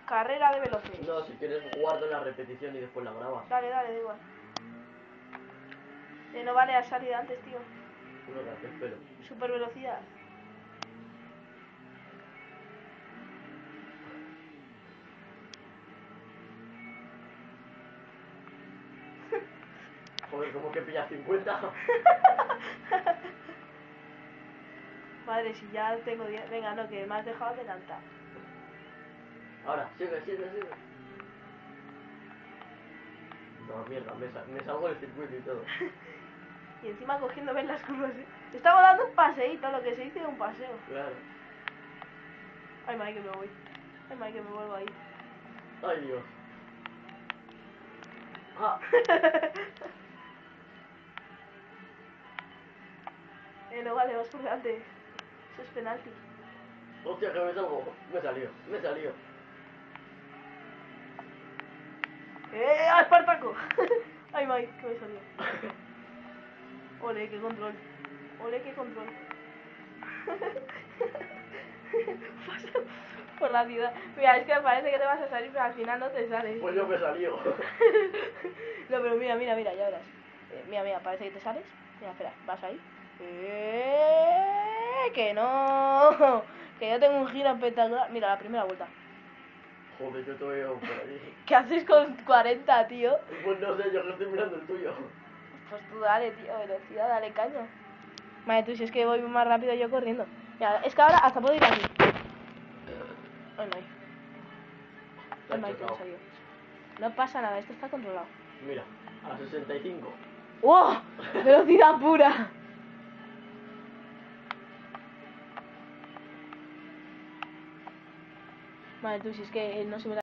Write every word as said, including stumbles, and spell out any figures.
Carrera de veloces. No, si quieres guardo la repetición y después la grabas. Dale, dale, da igual. Eh, no vale, ha salido antes, tío. Bueno, te espero. Super velocidad. Joder, ¿cómo que pillas cincuenta? Madre, si ya tengo diez. Venga, no, que me has dejado adelantar. Ahora, sigue, sigue, sigue. No, mierda, me, sa me salgo del circuito y todo. Y encima cogiendo bien las curvas, ¿eh? Estamos dando un paseíto, lo que se dice un paseo. Claro. Ay, madre, que me voy. Ay, madre, que me vuelvo ahí. Ay, Dios. Ah. eh, no vale, vas por delante. Eso es penalti. Hostia, que me salgo. Me salió, me salió. ¡Eh, a Espartaco! Ay, madre, que me salió. Ole, qué control. Ole, qué control. Por la ciudad. Mira, es que parece que te vas a salir, pero al final no te sales. Pues yo me salió. No, pero mira, mira, mira, ya verás. Eh, mira, mira, parece que te sales. Mira, espera, vas ahí. Eh, que no. Que yo tengo un giro espectacular. Mira, la primera vuelta. Joder, yo te veo por allí. ¿Qué haces con cuarenta, tío? Pues no sé, yo que estoy mirando el tuyo. Pues tú dale, tío, velocidad, dale caña. Vale, tú, si es que voy más rápido yo corriendo. Mira, es que ahora hasta puedo ir aquí. Ay, no. Ay, no, que me salió. No pasa nada, esto está controlado. Mira, a sesenta y cinco. ¡Wow! ¡Velocidad pura! Vale, tú, si es que no se me da.